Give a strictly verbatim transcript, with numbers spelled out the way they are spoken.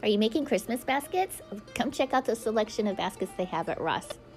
Are you making Christmas baskets? Come check out the selection of baskets they have at Ross.